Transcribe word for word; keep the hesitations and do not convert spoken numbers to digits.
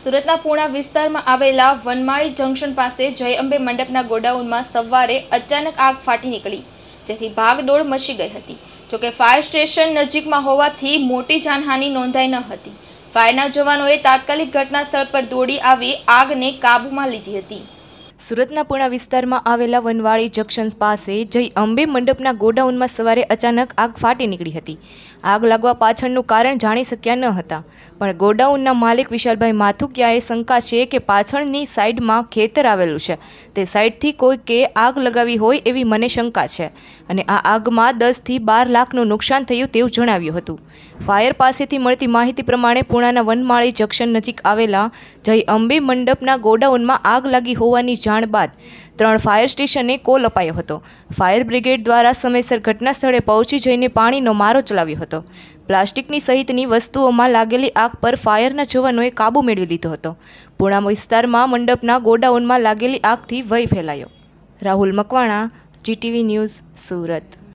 સુરતના પૂણા વિસ્તારમાં આવેલા વનમાળી જંકશન પાસે જય અંબે મંડપના ગોડાઉનમાં સવારે અચાનક આગ ફાટી નીકળી, જેથી ભાગદોડ મચી ગઈ હતી। જોકે ફાયર સ્ટેશન નજીકમાં હોવાથી મોટી જાનહાનિ નોંધાઈ ન હતી। ફાયરના જવાનોએ તાત્કાલિક ઘટના સ્થળ પર દોડી આવી આગને કાબૂમાં લીધી હતી। સુરતના પૂણા વિસ્તારમાં આવેલા વનવાળી જંકશન પાસે જય અંબે મંડપના ગોડાઉનમાં સવારે અચાનક આગ ફાટી નીકળી હતી। આગ લાગવા પાછળનું કારણ જાણી શક્યા ન હતા, પણ ગોડાઉનના માલિક વિશાલભાઈ માથુકિયાએ શંકા છે કે પાછળની સાઈડમાં ખેતર આવેલું છે, તે સાઈડથી કોઈકે આગ લગાવી હોય એવી મને શંકા છે અને આ આગમાં દસ થી બાર લાખનું નુકસાન થયું તેવું જણાવ્યું હતું। ફાયર પાસેથી મળતી માહિતી પ્રમાણે પૂણાના વનમાળી જંકશન નજીક આવેલા જય અંબે મંડપના ગોડાઉનમાં આગ લાગી હોવાની જાણ બાદ ત્રણ ફાયર સ્ટેશને કોલ અપાયો હતો। ફાયર બ્રિગેડ દ્વારા સમયસર ઘટના સ્થળે પહોંચી જઈને પાણીનો મારો ચલાવ્યો હતો। પ્લાસ્ટિકની સહિતની વસ્તુઓમાં લાગેલી આગ પર ફાયરના જવાનોએ કાબૂ મેળવી લીધો હતો। પૂણા વિસ્તારમાં મંડપના ગોડાઉનમાં લાગેલી આગથી ભય ફેલાયો। Rahul Makwana, GTV news, Surat.